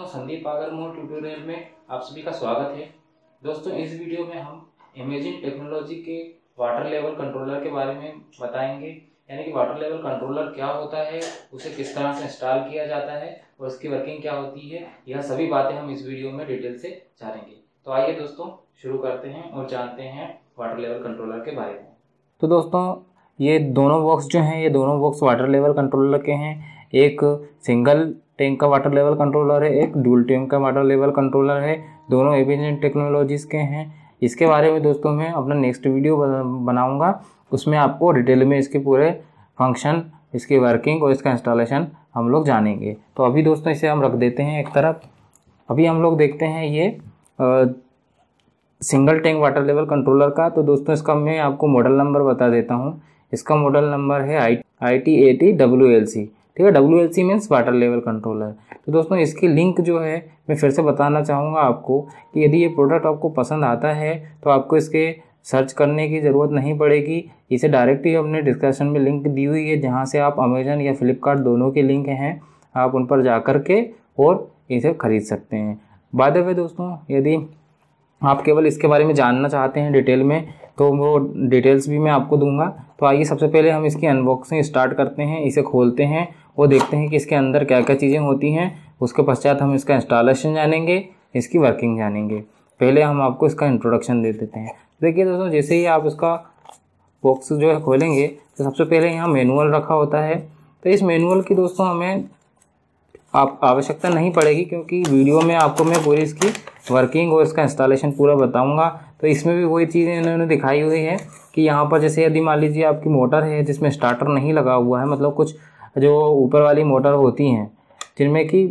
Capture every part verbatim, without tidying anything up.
Sandeep आगरमोल tutorial में आप सभी का स्वागत है। दोस्तों इस वीडियो में हम इमेजिन टेक्नोलॉजी के वाटर लेवल कंट्रोलर के बारे में बताएंगे, यानी कि वाटर लेवल कंट्रोलर क्या होता है, उसे किस तरह से इंस्टॉल किया जाता है और उसकी वर्किंग क्या होती है, यह सभी बातें हम इस वीडियो में डिटेल से जानेंगे। तो आइए दोस्तों शुरू करते हैं और जानते हैं वाटर लेवल कंट्रोलर के बारे में। तो दोस्तों ये दोनों बॉक्स जो हैं ये दोनों बॉक्स वाटर लेवल कंट्रोलर के हैं। एक सिंगल टैंक का वाटर लेवल कंट्रोलर है, एक डुअल टैंक का वाटर लेवल कंट्रोलर है। दोनों इमेजिन टेक्नोलॉजीज़ के हैं। इसके बारे में दोस्तों मैं अपना नेक्स्ट वीडियो बनाऊंगा, उसमें आपको डिटेल में इसके पूरे फंक्शन, इसकी वर्किंग और इसका इंस्टॉलेशन हम लोग जानेंगे। तो अभी दोस्तों इसे हम रख देते हैं एक तरफ। अभी हम लोग देखते हैं ये आ, single tank water level controller का। तो दोस्तों इसका मैं आपको मॉडल नंबर बता देता हूँ। इसका मॉडल नंबर है I I T A T W L C. ठीक है, W L C means water level controller. तो दोस्तों इसकी लिंक जो है मैं फिर से बताना चाहूँगा आपको कि यदि ये प्रोडक्ट आपको पसंद आता है तो आपको इसके सर्च करने की ज़रूरत नहीं पड़ेगी। इसे डायरेक्ट ही हमने डिस्क्रिप्शन में लिंक दी हुई है, जहाँ से आप अमेजन या फ्लिपकार्ट दोनों के लिंक हैं, आप उन पर जा कर के और इसे ख़रीद सकते हैं। बाय द वे दोस्तों, यदि आप केवल इसके बारे में जानना चाहते हैं डिटेल में तो वो डिटेल्स भी मैं आपको दूंगा। तो आइए सबसे पहले हम इसकी अनबॉक्सिंग स्टार्ट करते हैं, इसे खोलते हैं और देखते हैं कि इसके अंदर क्या क्या चीज़ें होती हैं। उसके पश्चात हम इसका इंस्टॉलेशन जानेंगे, इसकी वर्किंग जानेंगे। पहले हम आपको इसका इंट्रोडक्शन दे देते हैं। देखिए दोस्तों, जैसे ही आप इसका बॉक्स जो है खोलेंगे तो सबसे पहले यहाँ मैनुअल रखा होता है। तो इस मैनुअल की दोस्तों हमें आप आवश्यकता नहीं पड़ेगी, क्योंकि वीडियो में आपको मैं पूरी इसकी वर्किंग और इसका इंस्टॉलेशन पूरा बताऊंगा। तो इसमें भी वही चीज़ें इन्होंने दिखाई हुई है कि यहाँ पर जैसे यदि मान लीजिए आपकी मोटर है जिसमें स्टार्टर नहीं लगा हुआ है, मतलब कुछ जो ऊपर वाली मोटर होती हैं जिनमें कि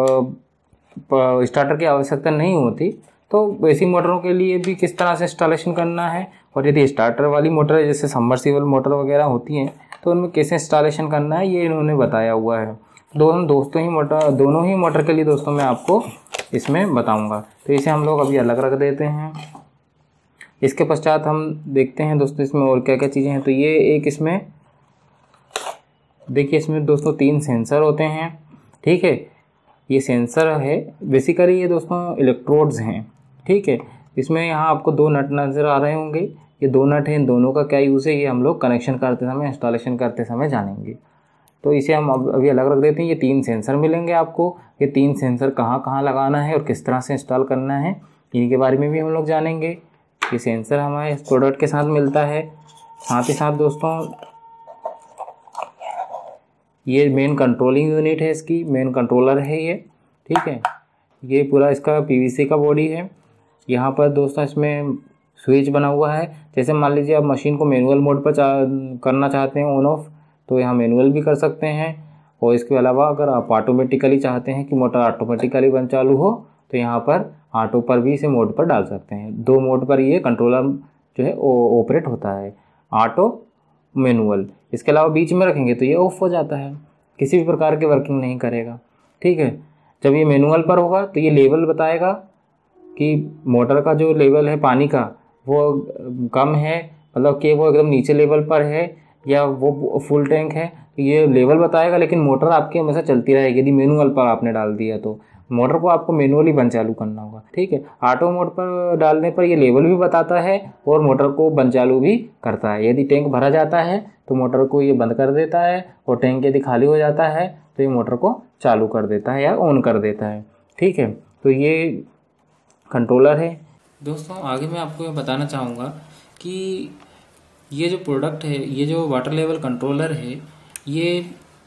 स्टार्टर की आवश्यकता नहीं होती, तो वैसी मोटरों के लिए भी किस तरह से इंस्टॉलेशन करना है, और यदि स्टार्टर वाली मोटर जैसे सबमर्सिबल मोटर वगैरह होती हैं तो उनमें कैसे इंस्टॉलेशन करना है, ये इन्होंने बताया हुआ है। दोनों दोस्तों ही मोटर दोनों ही मोटर के लिए दोस्तों मैं आपको इसमें बताऊंगा। तो इसे हम लोग अभी अलग रख देते हैं। इसके पश्चात हम देखते हैं दोस्तों इसमें और क्या क्या चीज़ें हैं। तो ये एक इसमें देखिए, इसमें दोस्तों तीन सेंसर होते हैं। ठीक है, ये सेंसर है, बेसिकली ये दोस्तों इलेक्ट्रोड्स हैं। ठीक है, इसमें यहाँ आपको दो नट नज़र आ रहे होंगे। ये दो नट हैं, इन दोनों का क्या यूज़ है ये हम लोग कनेक्शन करते समय, इंस्टॉलेशन करते समय जानेंगे। तो इसे हम अब अभी अलग रख देते हैं। ये तीन सेंसर मिलेंगे आपको। ये तीन सेंसर कहाँ कहाँ लगाना है और किस तरह से इंस्टॉल करना है, इनके बारे में भी हम लोग जानेंगे। ये सेंसर हमारे इस प्रोडक्ट के साथ मिलता है। साथ ही साथ दोस्तों ये मेन कंट्रोलिंग यूनिट है, इसकी मेन कंट्रोलर है ये। ठीक है, ये पूरा इसका पी वी सी का बॉडी है। यहाँ पर दोस्तों इसमें स्विच बना हुआ है। जैसे मान लीजिए आप मशीन को मैनुअल मोड पर चा करना चाहते हैं ऑन ऑफ, तो यहाँ मैनुअल भी कर सकते हैं। और इसके अलावा अगर आप ऑटोमेटिकली चाहते हैं कि मोटर ऑटोमेटिकली बंद चालू हो, तो यहाँ पर ऑटो पर भी इसे मोड पर डाल सकते हैं। दो मोड पर ये कंट्रोलर जो है वो ऑपरेट होता है, ऑटो, मैनुअल। इसके अलावा बीच में रखेंगे तो ये ऑफ हो जाता है, किसी भी प्रकार की वर्किंग नहीं करेगा। ठीक है, जब ये मैनुअल पर होगा तो ये लेवल बताएगा कि मोटर का जो लेवल है पानी का वो कम है, मतलब कि वो एकदम नीचे लेवल पर है या वो फुल टैंक है, तो ये लेवल बताएगा। लेकिन मोटर आपकी हमेशा चलती रहेगी। यदि मैनुअल पर आपने डाल दिया तो मोटर को आपको मैनुअली बंद चालू करना होगा। ठीक है, ऑटो मोड पर डालने पर ये लेवल भी बताता है और मोटर को बंद चालू भी करता है। यदि टैंक भरा जाता है तो मोटर को ये बंद कर देता है, और टैंक यदि खाली हो जाता है तो ये मोटर को चालू कर देता है या ऑन कर देता है। ठीक है, तो ये कंट्रोलर है। दोस्तों आगे मैं आपको ये बताना चाहूँगा कि ये जो प्रोडक्ट है, ये जो वाटर लेवल कंट्रोलर है, ये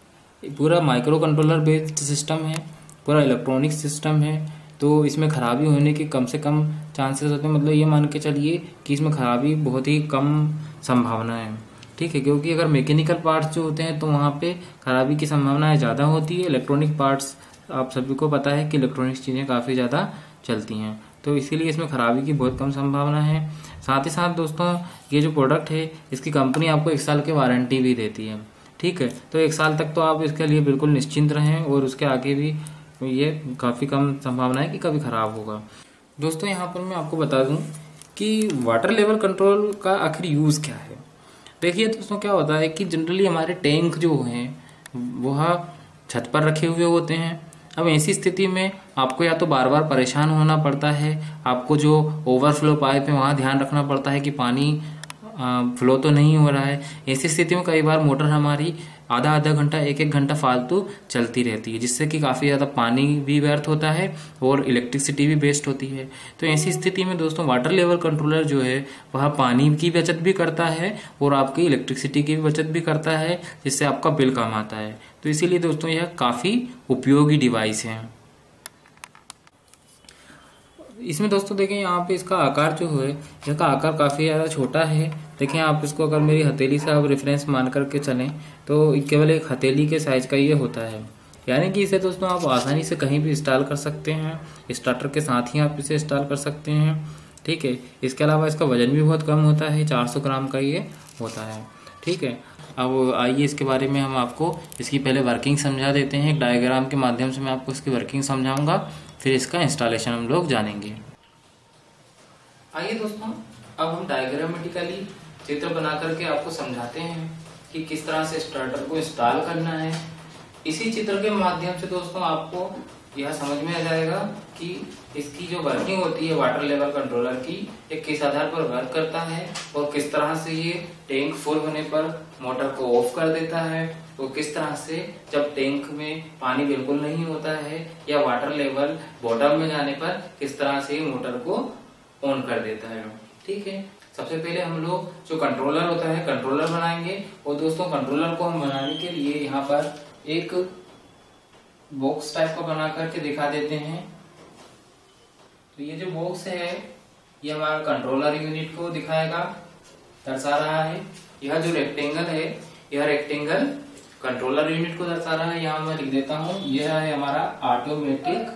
पूरा माइक्रो कंट्रोलर बेस्ड सिस्टम है, पूरा इलेक्ट्रॉनिक सिस्टम है। तो इसमें ख़राबी होने के कम से कम चांसेस होते हैं, मतलब ये मान के चलिए कि इसमें ख़राबी बहुत ही कम संभावना है। ठीक है, क्योंकि अगर मैकेनिकल पार्ट्स जो होते हैं तो वहाँ पे ख़राबी की संभावनाएं ज़्यादा होती है। इलेक्ट्रॉनिक पार्ट्स आप सभी को पता है कि इलेक्ट्रॉनिक्स चीज़ें काफ़ी ज़्यादा चलती हैं, तो इसीलिए इसमें ख़राबी की बहुत कम संभावना है। साथ ही साथ दोस्तों ये जो प्रोडक्ट है इसकी कंपनी आपको एक साल की वारंटी भी देती है। ठीक है, तो एक साल तक तो आप इसके लिए बिल्कुल निश्चिंत रहें, और उसके आगे भी ये काफ़ी कम संभावना है कि कभी ख़राब होगा। दोस्तों यहाँ पर मैं आपको बता दूं कि वाटर लेवल कंट्रोल का आखिर यूज़ क्या है। देखिए दोस्तों, क्या होता है कि जनरली हमारे टैंक जो हैं वह छत पर रखे हुए होते हैं। अब ऐसी स्थिति में आपको या तो बार बार परेशान होना पड़ता है, आपको जो ओवरफ्लो पाइप है वहाँ ध्यान रखना पड़ता है कि पानी फ्लो तो नहीं हो रहा है। ऐसी स्थिति में कई बार मोटर हमारी आधा आधा घंटा एक एक घंटा फालतू चलती रहती है, जिससे कि काफ़ी ज़्यादा पानी भी व्यर्थ होता है और इलेक्ट्रिसिटी भी वेस्ट होती है। तो ऐसी स्थिति में दोस्तों वाटर लेवल कंट्रोलर जो है वह पानी की बचत भी करता है और आपकी इलेक्ट्रिसिटी की भी बचत भी करता है, जिससे आपका बिल कम आता है। तो इसीलिए दोस्तों यह काफ़ी उपयोगी डिवाइस है। इसमें दोस्तों देखें यहाँ पे इसका आकार जो है इसका आकार काफ़ी ज़्यादा छोटा है। देखें आप इसको अगर मेरी हथेली से आप रेफरेंस मान करके चलें तो केवल एक हथेली के साइज का ये होता है, यानी कि इसे दोस्तों आप आसानी से कहीं भी इंस्टॉल कर सकते हैं। स्टार्टर के साथ ही आप इसे इंस्टॉल कर सकते हैं, ठीक है। इसके अलावा इसका वजन भी बहुत कम होता है, चार सौ ग्राम का ये होता है, ठीक है। अब आइए इसके बारे में हम आपको इसकी पहले वर्किंग समझा देते हैं। एक डायग्राम के माध्यम से मैं आपको इसकी वर्किंग समझाऊंगा, फिर इसका इंस्टॉलेशन हम लोग जानेंगे। आइए दोस्तों अब हम डायग्रामेटिकली चित्र बना करके आपको समझाते हैं कि किस तरह से स्टार्टर को इंस्टॉल करना है। इसी चित्र के माध्यम से दोस्तों आपको यह समझ में आ जाएगा कि इसकी जो वर्किंग होती है वाटर लेवल कंट्रोलर की, ये किस आधार पर वर्क करता है और किस तरह से ये टैंक फुल होने पर मोटर को ऑफ कर देता है, तो किस तरह से जब टैंक में पानी बिल्कुल नहीं होता है या वाटर लेवल बॉटम में जाने पर किस तरह से मोटर को ऑन कर देता है, ठीक है। सबसे पहले हम लोग जो कंट्रोलर होता है कंट्रोलर बनाएंगे, और दोस्तों कंट्रोलर को हम बनाने के लिए यहाँ पर एक बॉक्स टाइप का बना करके दिखा देते हैं। तो ये जो बॉक्स है ये हमारा कंट्रोलर यूनिट को दिखाएगा, दर्शा रहा है। यह जो रेक्टेंगल है यह रेक्टेंगल कंट्रोलर यूनिट को दर्शा रहा है। यहाँ मैं लिख देता हूं, यह है हमारा automatic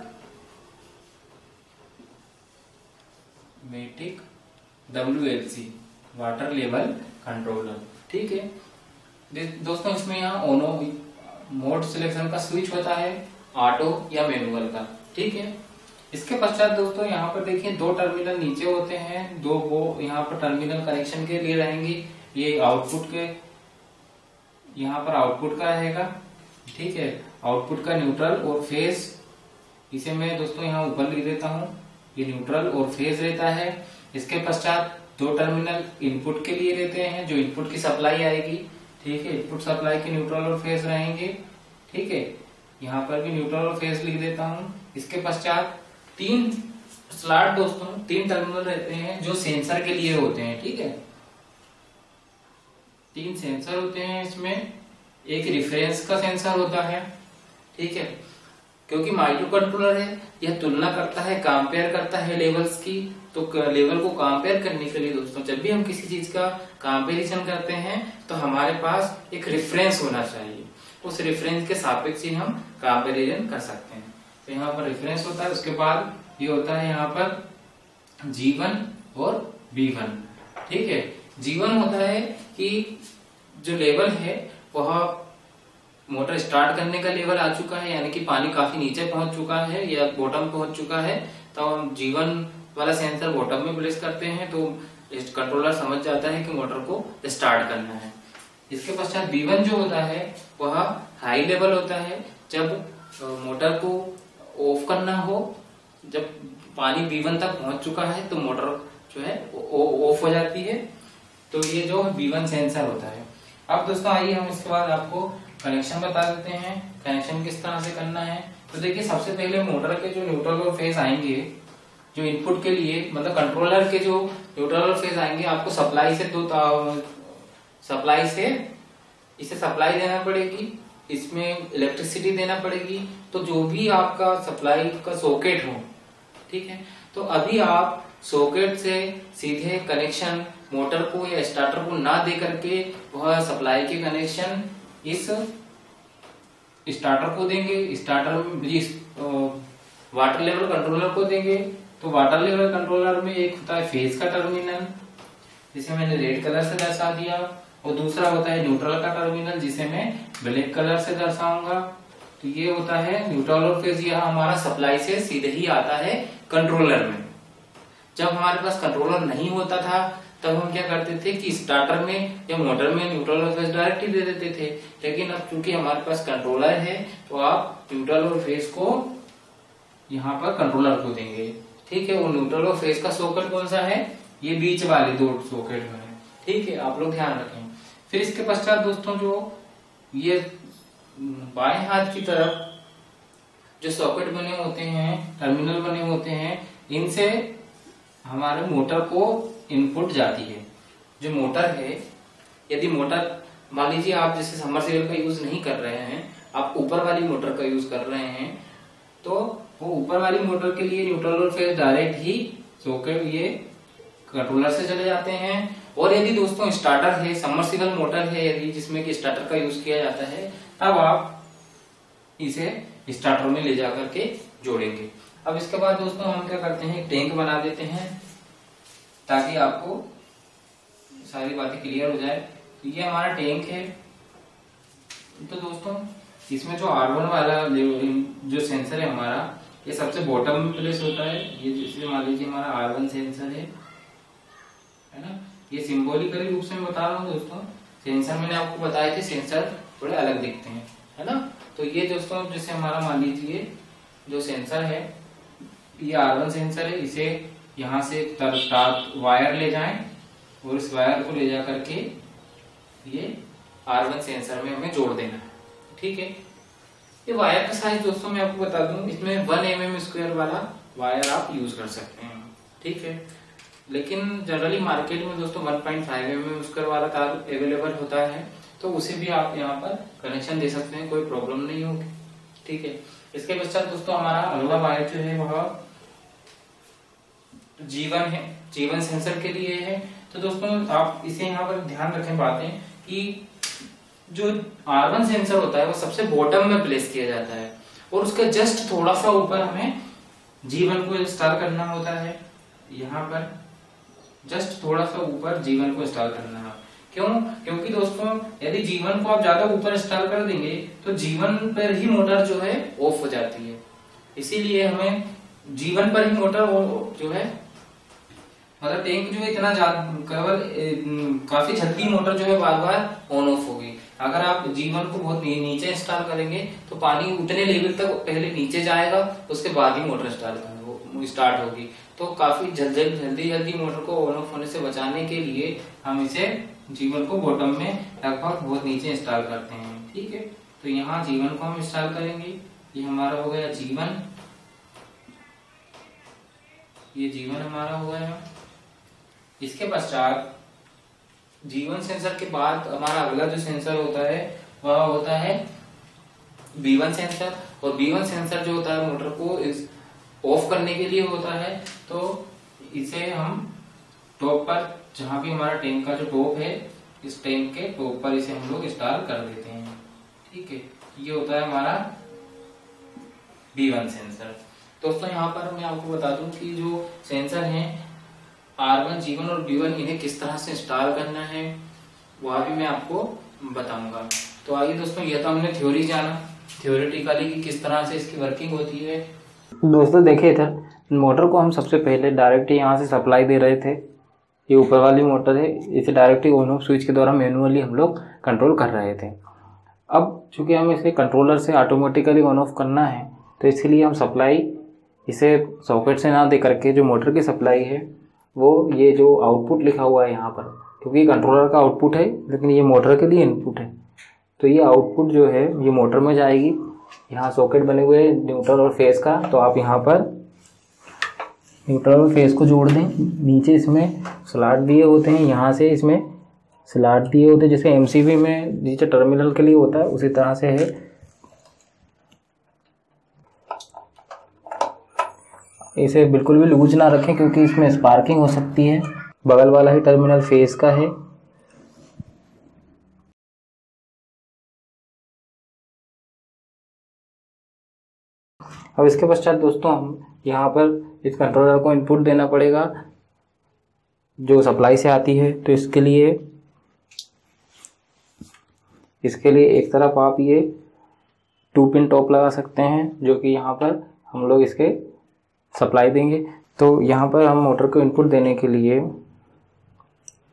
matic W L C water level controller, ठीक है। दोस्तों इसमें यहाँ ओनो मोड सिलेक्शन का स्विच होता है, ऑटो या मैनुअल का, ठीक है। इसके पश्चात दोस्तों यहाँ पर देखिए दो टर्मिनल नीचे होते हैं, दो वो यहाँ पर टर्मिनल कनेक्शन के लिए रहेंगे। ये आउटपुट के यहाँ पर आउटपुट का रहेगा, ठीक है। आउटपुट का न्यूट्रल और फेज, इसे मैं दोस्तों यहाँ ऊपर लिख देता हूँ, ये न्यूट्रल और फेज रहता है। इसके पश्चात दो टर्मिनल इनपुट के लिए रहते हैं, जो इनपुट की सप्लाई आएगी, ठीक है। इनपुट सप्लाई के न्यूट्रल और फेज रहेंगे, ठीक है। यहाँ पर भी न्यूट्रल और फेज लिख देता हूँ। इसके पश्चात तीन स्लॉट दोस्तों तीन टर्मिनल रहते हैं जो सेंसर के लिए होते हैं, ठीक है। तीन सेंसर होते हैं इसमें, एक रेफरेंस का सेंसर होता है, ठीक है। क्योंकि माइक्रो कंट्रोलर है यह तुलना करता है, कंपेयर करता है लेवल्स की, तो लेवल को कंपेयर करने के लिए दोस्तों जब भी हम किसी चीज का कंपैरिजन करते हैं तो हमारे पास एक रेफरेंस होना चाहिए, उस रेफरेंस के सापेक्ष ही हम कंपैरिजन कर सकते हैं। तो यहाँ पर रेफरेंस होता है, उसके बाद ये होता है यहाँ पर जी वन और बी वन, ठीक है। जी वन होता है कि जो लेवल है वह मोटर स्टार्ट करने का लेवल आ चुका है, यानी कि पानी काफी नीचे पहुंच चुका है या बॉटम पहुंच चुका है, तो हम जी वन वाला सेंसर बॉटम में प्लेस करते हैं तो कंट्रोलर समझ जाता है कि मोटर को स्टार्ट करना है। इसके पश्चात बी वन जो होता है वह हाई लेवल होता है, जब मोटर को ऑफ करना हो, जब पानी बी वन तक पहुंच चुका है तो मोटर जो है ऑफ हो जाती है। तो ये जो बी वन सेंसर होता है। अब दोस्तों आइए हम इसके बाद आपको कनेक्शन बता देते हैं, कनेक्शन किस तरह से करना है। तो देखिए सबसे पहले मोटर के जो न्यूट्रल और फेज आएंगे, जो इनपुट के लिए मतलब कंट्रोलर के जो न्यूट्रल और फेज आएंगे, आपको सप्लाई से दो सप्लाई से इसे सप्लाई देना पड़ेगी, इसमें इलेक्ट्रिसिटी देना पड़ेगी। तो जो भी आपका सप्लाई का सॉकेट हो, ठीक है, तो अभी आप सॉकेट से सीधे कनेक्शन मोटर को या स्टार्टर को ना दे करके वह सप्लाई के कनेक्शन इस स्टार्टर को देंगे, स्टार्टर इस वाटर लेवल कंट्रोलर को देंगे। तो वाटर लेवल कंट्रोलर में एक होता है फेज का टर्मिनल, जिसे मैंने रेड कलर से दर्शा दिया, और दूसरा होता है न्यूट्रल का टर्मिनल, जिसे मैं ब्लैक कलर से दर्शाऊंगा। तो ये होता है न्यूट्रल और फेज, यह हमारा सप्लाई से सीधे ही आता है कंट्रोलर में। जब हमारे पास कंट्रोलर नहीं होता था तब हम क्या करते थे कि स्टार्टर में या मोटर में न्यूट्रल और फेज डायरेक्ट ही दे देते थे। लेकिन अब चूंकि हमारे पास कंट्रोलर है तो आप न्यूट्रल और फेज को यहाँ पर कंट्रोलर को देंगे। ठीक है, वो न्यूट्रल और फेज का सॉकेट कौन सा है, ये बीच वाले दो सॉकेट में है। ठीक है, आप लोग ध्यान रखें। फिर इसके पश्चात दोस्तों जो ये बाएं हाथ की तरफ जो सॉकेट बने होते हैं, टर्मिनल बने होते हैं, इनसे हमारे मोटर को इनपुट जाती है। जो मोटर है, यदि मोटर मान लीजिए आप जैसे सबमर्सिबल का यूज नहीं कर रहे हैं, आप ऊपर वाली मोटर का यूज कर रहे हैं, तो वो ऊपर वाली मोटर के लिए न्यूट्रल और फेज डायरेक्ट ही सॉकेट ये कंट्रोलर से चले जाते हैं। और यदि दोस्तों स्टार्टर है, सबमर्सिबल मोटर है यदि जिसमें कि स्टार्टर का यूज किया जाता है, तब आप इसे स्टार्टर में ले जाकर के जोड़ेंगे। अब इसके बाद दोस्तों हम क्या करते हैं, टैंक बना देते हैं ताकि आपको सारी बातें क्लियर हो जाए। तो ये हमारा टैंक है। तो दोस्तों इसमें जो आर वन वाला जो सेंसर है हमारा, ये सबसे बॉटम में प्लेस होता है। ये जैसे मान लीजिए हमारा आर वन सेंसर है, है ना। ये सिंबॉलिकली रूप से मैं बता रहा हूँ दोस्तों। सेंसर मैंने आपको बताया थे, सेंसर थोड़े अलग दिखते हैं, है ना। तो ये दोस्तों जैसे हमारा मान लीजिए जो सेंसर है, ये आर वन सेंसर है। इसे यहाँ से वायर ले जाएं और इस वायर को ले जा करके ये आर वन सेंसर में हमें जोड़ देना है। ठीक है, ये वायर का साइज दोस्तों मैं आपको बता दूं, इसमें वन एम एम स्क्वायर वाला वायर आप यूज कर सकते हैं। ठीक है, लेकिन जनरली मार्केट में दोस्तों one point five M M square वाला तार अवेलेबल होता है, तो उसे भी आप यहाँ पर कनेक्शन दे सकते हैं, कोई प्रॉब्लम नहीं होगी। ठीक है, इसके पश्चात दोस्तों हमारा अगला वायर जो है वह जीवन है, जीवन सेंसर के लिए है। तो दोस्तों आप इसे यहाँ पर ध्यान रखें बातें कि जो आर वन सेंसर होता है वो सबसे बॉटम में प्लेस किया जाता है और उसके जस्ट थोड़ा सा ऊपर हमें जीवन को इंस्टॉल करना होता है। यहाँ पर जस्ट थोड़ा सा ऊपर जीवन को इंस्टॉल करना है। क्यों? क्योंकि दोस्तों यदि जीवन को आप ज्यादा ऊपर इंस्टॉल कर देंगे तो जीवन पर ही मोटर जो है ऑफ हो जाती है। इसीलिए हमें जीवन पर ही मोटर जो है, मतलब टैंक जो है इतना केवल काफी जल्दी मोटर जो है बार बार ऑन ऑफ होगी। अगर आप जीवन को बहुत नीचे इंस्टॉल करेंगे तो पानी उतने लेवल तक पहले नीचे जाएगा, उसके बाद ही मोटर स्टार्ट स्टार्ट होगी। तो काफी जल्दी जल्दी जल्दी मोटर को ऑन ऑफ होने से बचाने के लिए हम इसे जीवन को बॉटम में लगभग बहुत नीचे इंस्टॉल करते हैं। ठीक है, तो यहाँ जीवन को हम इंस्टॉल करेंगे। ये हमारा हो गया जीवन, ये जीवन हमारा हो गया। इसके पश्चात जीवन सेंसर के बाद हमारा अगला जो सेंसर होता है वह होता है बी वन सेंसर। और बी वन सेंसर जो होता है मोटर को इस ऑफ करने के लिए होता है। तो इसे हम टॉप पर, जहां भी हमारा टैंक का जो टॉप है, इस टैंक के टॉप पर इसे हम लोग इंस्टॉल कर देते हैं। ठीक है, ये होता है हमारा बी वन सेंसर। दोस्तों यहाँ पर मैं आपको बता दूं कि जो सेंसर हैं आर वन, जी वन और बी वन, इन्हें किस तरह से इंस्टॉल करना है वह भी मैं आपको बताऊंगा। तो आइए दोस्तों, ये तो हमने थ्योरी जाना, थ्योरेटिकली कि किस तरह से इसकी वर्किंग होती है। दोस्तों देखिए, इधर मोटर को हम सबसे पहले डायरेक्ट यहाँ से सप्लाई दे रहे थे। ये ऊपर वाली मोटर है, इसे डायरेक्ट ऑन ऑफ स्विच के द्वारा मैनुअली हम लोग कंट्रोल कर रहे थे। अब चूंकि हमें इसे कंट्रोलर से ऑटोमेटिकली ऑन ऑफ करना है, तो इसके लिए हम सप्लाई इसे सॉकेट से ना दे करके जो मोटर की सप्लाई है वो ये जो आउटपुट लिखा हुआ है यहाँ पर, क्योंकि कंट्रोलर का आउटपुट है लेकिन ये मोटर के लिए इनपुट है, तो ये आउटपुट जो है ये मोटर में जाएगी। यहाँ सॉकेट बने हुए हैं न्यूट्रल और फेस का, तो आप यहाँ पर न्यूट्रल और फेस को जोड़ दें। नीचे इसमें स्लॉट दिए होते हैं, यहाँ से इसमें स्लॉट दिए होते हैं, जैसे एमसीबी में नीचे टर्मिनल के लिए होता है उसी तरह से है। इसे बिल्कुल भी लूज ना रखें क्योंकि इसमें स्पार्किंग हो सकती है। बगल वाला ही टर्मिनल फेस का है। अब इसके पश्चात दोस्तों हम यहाँ पर इस कंट्रोलर को इनपुट देना पड़ेगा जो सप्लाई से आती है। तो इसके लिए इसके लिए एक तरफ आप ये टू पिन टॉप लगा सकते हैं, जो कि यहाँ पर हम लोग इसके सप्लाई देंगे। तो यहाँ पर हम मोटर को इनपुट देने के लिए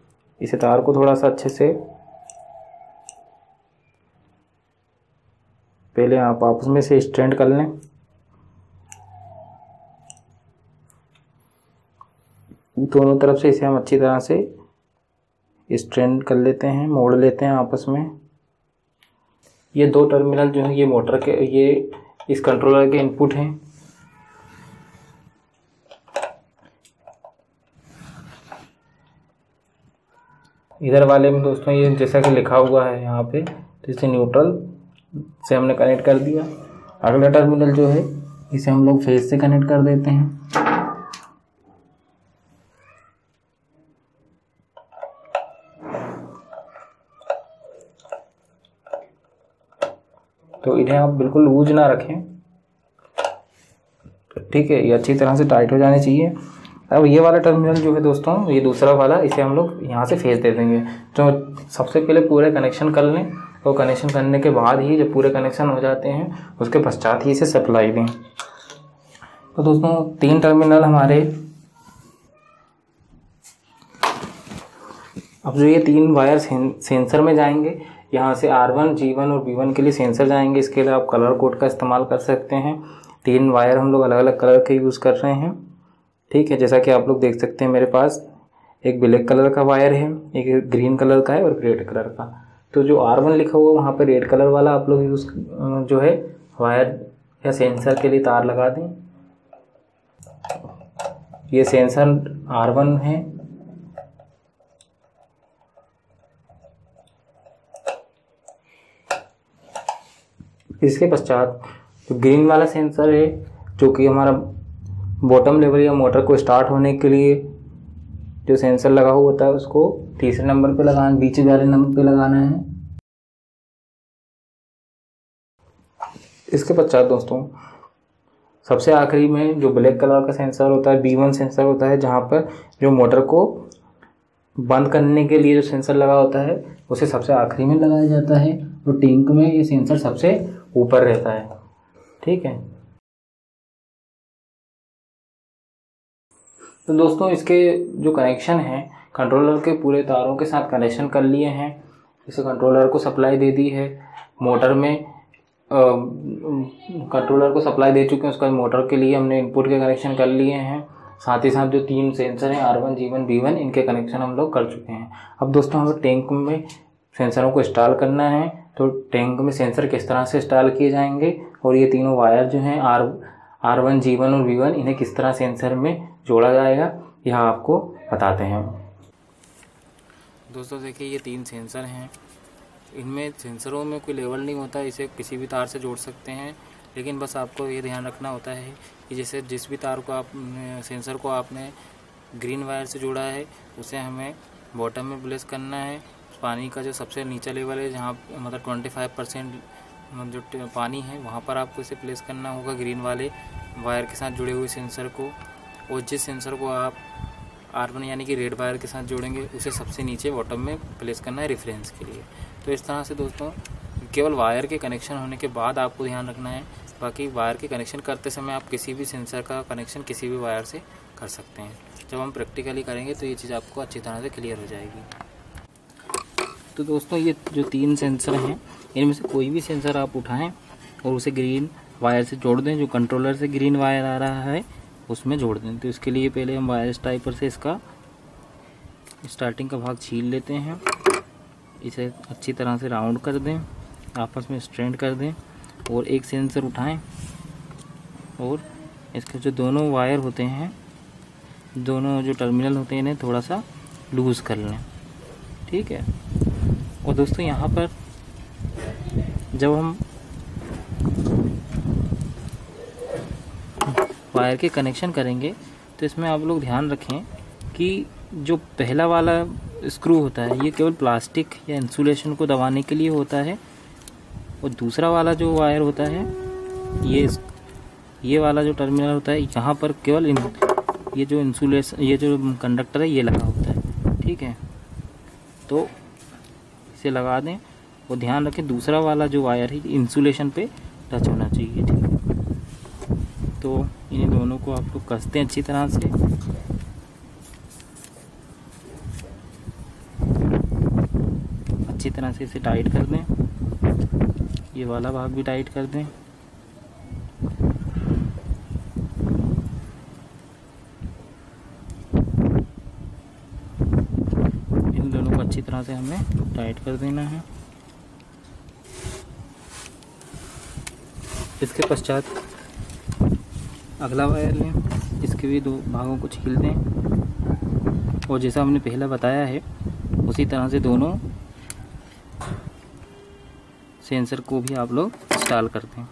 इसे तार को थोड़ा सा अच्छे से पहले आप आपस में से स्ट्रेंड कर लें। दोनों तरफ से इसे हम अच्छी तरह से स्ट्रेंड कर लेते हैं, मोड़ लेते हैं आपस में। ये दो टर्मिनल जो है ये मोटर के, ये इस कंट्रोलर के इनपुट हैं। इधर वाले में दोस्तों ये जैसा कि लिखा हुआ है यहाँ पे, तो इसे न्यूट्रल से हमने कनेक्ट कर दिया। अगला टर्मिनल जो है इसे हम लोग फेज से कनेक्ट कर देते हैं। तो इन्हें आप बिल्कुल लूज ना रखें, ठीक है, ये अच्छी तरह से टाइट हो जाने चाहिए। अब ये वाला टर्मिनल जो है दोस्तों, ये दूसरा वाला, इसे हम लोग यहाँ से फेस दे देंगे। तो सबसे पहले पूरे कनेक्शन कर लें, और कनेक्शन करने के बाद ही जब पूरे कनेक्शन हो जाते हैं उसके पश्चात ही इसे सप्लाई दें। तो दोस्तों तीन टर्मिनल हमारे, अब जो ये तीन वायर सेंसर में जाएंगे, यहाँ से आर वन, जी वन और बी वन के लिए सेंसर जाएंगे। इसके लिए आप कलर कोड का इस्तेमाल कर सकते हैं। तीन वायर हम लोग अलग अलग कलर के यूज़ कर रहे हैं, ठीक है। जैसा कि आप लोग देख सकते हैं मेरे पास एक ब्लैक कलर का वायर है, एक ग्रीन कलर का है और रेड कलर का। तो जो आर वन लिखा हुआ वहाँ पर रेड कलर वाला आप लोग यूज़ जो है वायर या सेंसर के लिए तार लगा दें। ये सेंसर आर वन है। इसके पश्चात जो ग्रीन वाला सेंसर है, जो कि हमारा बॉटम लेवल या मोटर को स्टार्ट होने के लिए जो सेंसर लगा हुआ होता है, उसको तीसरे नंबर पे लगाना, बीच वाले नंबर पे लगाना है। इसके पश्चात दोस्तों सबसे आखिरी में जो ब्लैक कलर का सेंसर होता है, बी वन सेंसर होता है, जहाँ पर जो मोटर को बंद करने के लिए जो सेंसर लगा होता है उसे सबसे आखिरी में लगाया जाता है। तो टैंक में ये सेंसर सबसे ऊपर रहता है, ठीक है। तो दोस्तों इसके जो कनेक्शन है, कंट्रोलर के पूरे तारों के साथ कनेक्शन कर लिए हैं। इसे कंट्रोलर को सप्लाई दे दी है मोटर में, कंट्रोलर को सप्लाई दे चुके हैं। उसका मोटर के लिए हमने इनपुट के कनेक्शन कर लिए हैं। साथ ही साथ जो तीन सेंसर हैं R one, G one, B one, इनके कनेक्शन हम लोग कर चुके हैं। अब दोस्तों हमें टैंक में सेंसरों को इंस्टॉल करना है। तो टैंक में सेंसर किस तरह से इंस्टॉल किए जाएंगे और ये तीनों वायर जो हैं R R one, G one और बी वन, इन्हें किस तरह सेंसर में जोड़ा जाएगा, यह आपको बताते हैं। दोस्तों देखिए ये तीन सेंसर हैं। इनमें सेंसरों में कोई लेवल नहीं होता, इसे किसी भी तार से जोड़ सकते हैं। लेकिन बस आपको ये ध्यान रखना होता है कि जैसे जिस भी तार को आप सेंसर को आपने ग्रीन वायर से जोड़ा है, उसे हमें बॉटम में प्लेस करना है। पानी का जो सबसे नीचा लेवल है, जहाँ मतलब पच्चीस परसेंट जो पानी है, वहाँ पर आपको इसे प्लेस करना होगा ग्रीन वाले वायर के साथ जुड़े हुए सेंसर को। और जिस सेंसर को आप आर वन यानी कि रेड वायर के साथ जोड़ेंगे, उसे सबसे नीचे बॉटम में प्लेस करना है रेफरेंस के लिए। तो इस तरह से दोस्तों केवल वायर के कनेक्शन होने के बाद आपको ध्यान रखना है। बाकी वायर के कनेक्शन करते समय आप किसी भी सेंसर का कनेक्शन किसी भी वायर से कर सकते हैं। जब हम प्रैक्टिकली करेंगे तो ये चीज़ आपको अच्छी तरह से क्लियर हो जाएगी। तो दोस्तों ये जो तीन सेंसर हैं, इनमें से कोई भी सेंसर आप उठाएं और उसे ग्रीन वायर से जोड़ दें। जो कंट्रोलर से ग्रीन वायर आ रहा है उसमें जोड़ दें। तो इसके लिए पहले हम वायर स्टाइपर से इसका स्टार्टिंग का भाग छील लेते हैं। इसे अच्छी तरह से राउंड कर दें, आपस में स्ट्रेंड कर दें और एक सेंसर उठाएं और इसके जो दोनों वायर होते हैं, दोनों जो टर्मिनल होते हैं, इन्हें थोड़ा सा लूज़ कर लें, ठीक है। और दोस्तों यहाँ पर जब हम वायर के कनेक्शन करेंगे तो इसमें आप लोग ध्यान रखें कि जो पहला वाला स्क्रू होता है ये केवल प्लास्टिक या इंसुलेशन को दबाने के लिए होता है, और दूसरा वाला जो वायर होता है, ये ये वाला जो टर्मिनल होता है, यहाँ पर केवल इन, ये जो इंसुलेशन, ये जो कंडक्टर है ये लगा होता है, ठीक है। तो इसे लगा दें और ध्यान रखें दूसरा वाला जो वायर है इंसुलेशन पे टच होना चाहिए, ठीक है। तो इन दोनों को आप लोग कसते हैं अच्छी तरह से। तरह से इसे टाइट कर दें। ये वाला भाग भी टाइट कर दें। इन दोनों को अच्छी तरह से हमें टाइट कर देना है। इसके पश्चात अगला वायर लें, इसके भी दो भागों को छील दें और जैसा हमने पहले बताया है उसी तरह से दोनों सेंसर को भी आप लोग इंस्टॉल कर दें।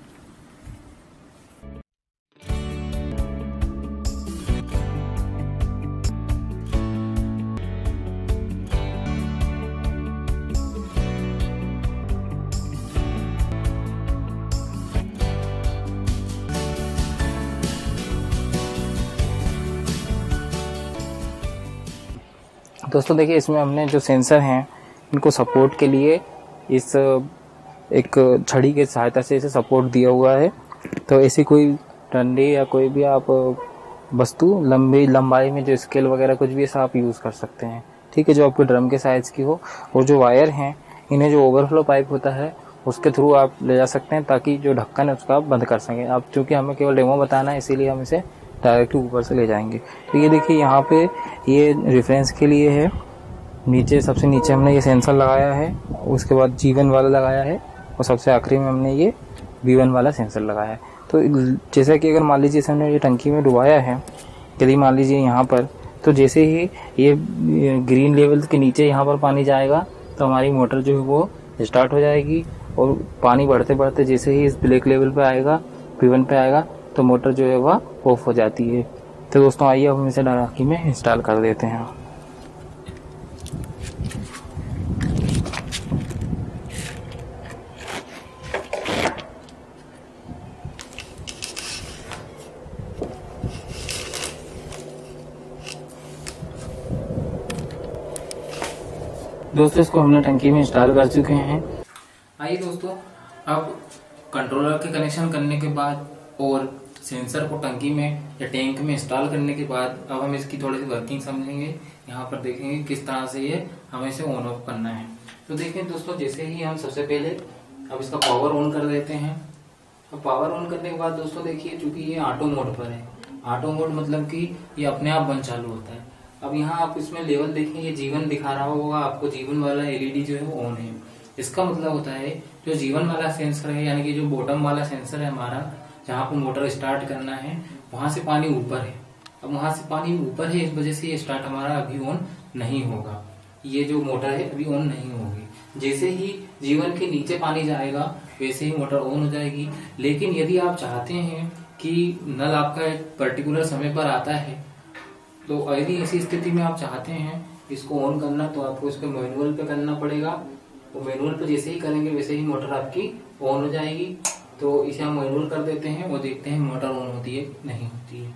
दोस्तों देखिए, इसमें हमने जो सेंसर हैं इनको सपोर्ट के लिए इस एक छड़ी के सहायता से इसे सपोर्ट दिया हुआ है। तो ऐसी कोई डंडे या कोई भी आप वस्तु लंबी लंबाई में जो स्केल वगैरह कुछ भी ऐसा आप यूज़ कर सकते हैं, ठीक है, जो आपके ड्रम के साइज़ की हो। और जो वायर हैं इन्हें जो ओवरफ्लो पाइप होता है उसके थ्रू आप ले जा सकते हैं ताकि जो ढक्कन है उसका आप बंद कर सकें। आप चूँकि हमें केवल डेमो बताना है इसीलिए हम इसे डायरेक्ट ऊपर से ले जाएंगे। तो ये देखिए यहाँ पे ये रेफरेंस के लिए है। नीचे सबसे नीचे हमने ये सेंसर लगाया है, उसके बाद जी वन वाला लगाया है और सबसे आखिरी में हमने ये वी वन वाला सेंसर लगाया है। तो जैसा कि अगर मान लीजिए हमने ये टंकी में डुबाया है, यदि मान लीजिए यहाँ पर, तो जैसे ही ये ग्रीन लेवल के नीचे यहाँ पर पानी जाएगा तो हमारी मोटर जो है वो स्टार्ट हो जाएगी और पानी बढ़ते बढ़ते जैसे ही इस ब्लैक लेवल पे आएगा, वी वन पे आएगा, तो मोटर जो है वह ऑफ हो जाती है। तो दोस्तों आइए अब हम इसे टंकी में इंस्टॉल कर देते हैं। दोस्तों इसको हमने टंकी में इंस्टॉल कर चुके हैं। आइए दोस्तों, अब कंट्रोलर के कनेक्शन करने के बाद और सेंसर को टंकी में या टैंक में इंस्टॉल करने के बाद अब हम इसकी थोड़ी सी वर्किंग समझेंगे। यहाँ पर देखेंगे किस तरह से ये हमें इसे ऑन ऑफ करना है। तो देखिए दोस्तों, जैसे ही हम सबसे पहले अब इसका पावर ऑन कर देते हैं। अब पावर ऑन करने के बाद दोस्तों देखिए, चूंकि ये ऑटो मोड पर है, ऑटो मोड मतलब कि ये अपने आप बंद चालू होता है। अब यहाँ आप इसमें लेवल देखें, ये जीवन दिखा रहा होगा आपको, जीवन वाला एलईडी जो है वो ऑन है। इसका मतलब होता है जो जीवन वाला सेंसर है, यानी कि जो बॉटम वाला सेंसर है हमारा, जहाँ पर मोटर स्टार्ट करना है, वहां से पानी ऊपर है। अब वहां से पानी ऊपर है, इस वजह से ये स्टार्ट हमारा अभी ऑन नहीं होगा। ये जो मोटर है अभी ऑन नहीं होगी। जैसे ही जीवन के नीचे पानी जाएगा वैसे ही मोटर ऑन हो जाएगी। लेकिन यदि आप चाहते हैं कि नल आपका एक पर्टिकुलर समय पर आता है, तो यदि ऐसी स्थिति में आप चाहते हैं इसको ऑन करना, तो आपको इसको मैनुअल पे करना पड़ेगा। तो मैनुअल पे जैसे ही करेंगे वैसे ही मोटर आपकी ऑन हो जाएगी। तो इसे हम मैनुअल कर देते हैं और देखते हैं मोटर ऑन होती है नहीं होती है।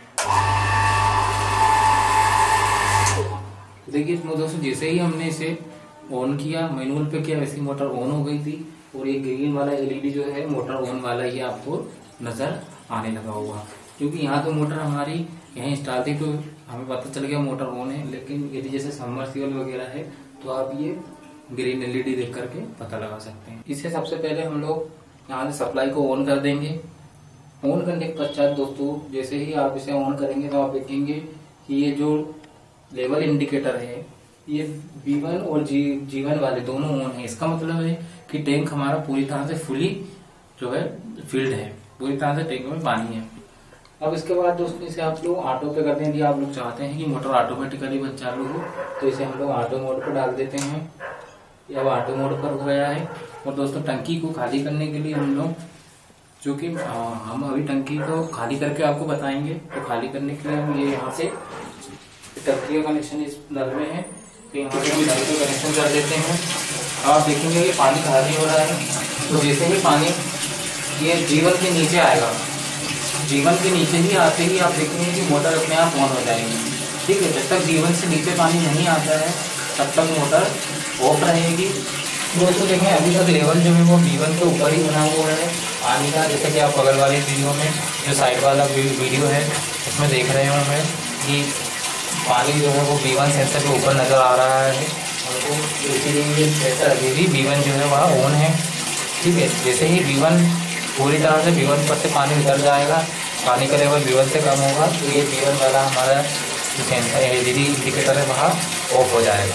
देखिए दोस्तों, जैसे ही हमने इसे ऑन किया, मैनुअल पे किया, वैसे ही मोटर ऑन हो गई थी और ये ग्रीन वाला एलईडी जो है मोटर ऑन वाला, ये आपको नजर आने लगा होगा। क्योंकि यहाँ तो मोटर हमारी यहीं इंस्टॉल थी तो हमें पता चल गया मोटर ऑन है। लेकिन यदि जैसे सबमर्सिबल वगैरह है तो आप ये ग्रीन एलईडी देख करके पता लगा सकते हैं। इसे सबसे पहले हम लोग यहाँ से सप्लाई को ऑन कर देंगे। ऑन करने के पश्चात दोस्तों, जैसे ही आप इसे ऑन करेंगे तो आप देखेंगे कि ये जो लेवल इंडिकेटर है ये वी वन और जी जी वन वाले दोनों ऑन है। इसका मतलब है कि टैंक हमारा पूरी तरह से फुली जो है फिल्ड है, पूरी तरह से टैंक में पानी है। अब इसके बाद दोस्तों इसे आप लोग ऑटो पे कर दें। यदि आप लोग चाहते हैं कि मोटर ऑटोमेटिकली बंद चालू हो तो इसे हम लोग ऑटो मोड पर डाल देते हैं। अब ऑटो मोड पर हो गया है। और दोस्तों टंकी को खाली करने के लिए हम लोग, चूंकि हम अभी टंकी को खाली करके आपको बताएंगे, तो खाली करने के लिए हम ये यहाँ से टंकी का कनेक्शन इस नल में है, तो यहाँ से हम नल का कनेक्शन कर देते हैं। आप देखेंगे ये पानी खाली हो रहा है। तो जैसे ही पानी ये जीवन के नीचे आएगा, जीवन के नीचे ही आते ही आप देखेंगे कि मोटर अपने आप ऑन हो जाएगी। ठीक है, जब तक जीवन से नीचे पानी नहीं आता है तब तक मोटर ऑफ रहेगी। दोस्तों देखें, अभी तक लेवल जो है वो वी वन के ऊपर ही बना हुआ है पानी का। जैसे कि आप बगल वाले वीडियो में जो साइड वाला वीडियो है उसमें देख रहे होंगे कि पानी जो है वो वी वन सेंसर के ऊपर नज़र आ रहा है हमको इसीलिए ये सेंसर अभी भी वी वन जो है वह ऑन है। ठीक है, जैसे ही वी वन पूरी तरह से वी वन पर से पानी उतर जाएगा, पानी का लेवल वी वन से कम होगा, तो ये वी वन वाला हमारा जो sensor L E D indicator है वह ऑफ हो जाएगा।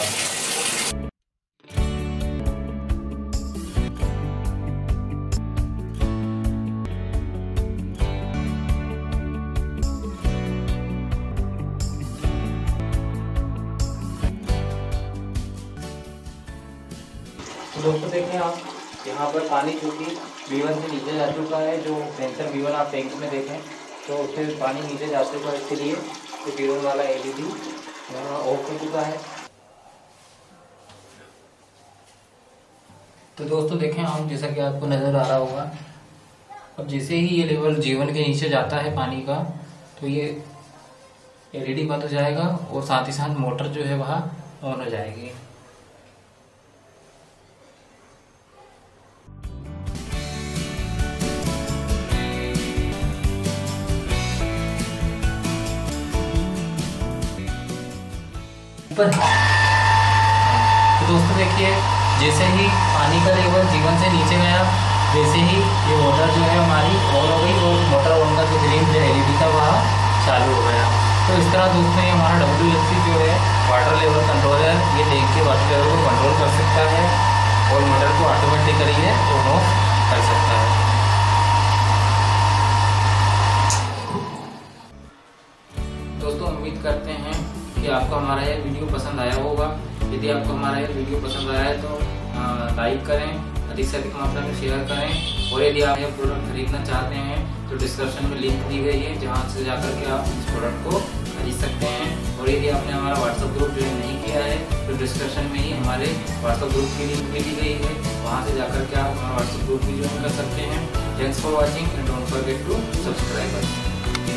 तो दोस्तों देखें आप यहाँ पर पानी चूँकि वी वन से नीचे जा चुका है, जो सेंसर वी वन आप टैंक में देखें तो उससे पानी नीचे जा चुका है, इसलिए तो वी वन वाला एल ई डी यहाँ ऑफ हो चुका है। तो दोस्तों देखें आप, जैसा कि आपको नज़र आ रहा होगा, अब जैसे ही ये लेवल जीवन के नीचे जाता है पानी का, तो ये एल ई डी बंद हो जाएगा और साथ ही साथ मोटर जो है वह ऑन हो जाएगी। ऊपर तो दोस्तों देखिए, जैसे ही पानी का लेवल जीवन से नीचे गया, वैसे ही ये मोटर जो है हमारी ऑन हो गई और मोटर ऑन का जो ग्रीन जो एल ई डी था वह चालू हो गया। तो इस तरह दोस्तों ये हमारा डब्ल्यू एल सी जो है वाटर लेवल कंट्रोलर, ये टैंक के वाटर लेवल को कंट्रोल कर सकता है और मोटर को ऑटोमेटिकली ऑन ऑफ कर सकता है। दोस्तों उम्मीद करते हैं कि आपको हमारा यह वीडियो पसंद आया होगा। यदि आपको हमारा यह वीडियो पसंद आया है तो लाइक करें, अधिक से अधिक मात्रा में शेयर करें, और यदि आप यह प्रोडक्ट खरीदना चाहते हैं तो डिस्क्रिप्शन में लिंक दी गई है, जहां से जाकर के आप इस प्रोडक्ट को खरीद सकते हैं। और यदि आपने हमारा व्हाट्सएप ग्रुप ज्वाइन नहीं किया है तो डिस्क्रिप्शन में ही हमारे व्हाट्सएप ग्रुप की लिंक भी दी गई है, वहाँ से जाकर के आप हमारा व्हाट्सएप ग्रुप भी ज्वाइन कर सकते हैं। Thanks for watching and don't forget to subscribe.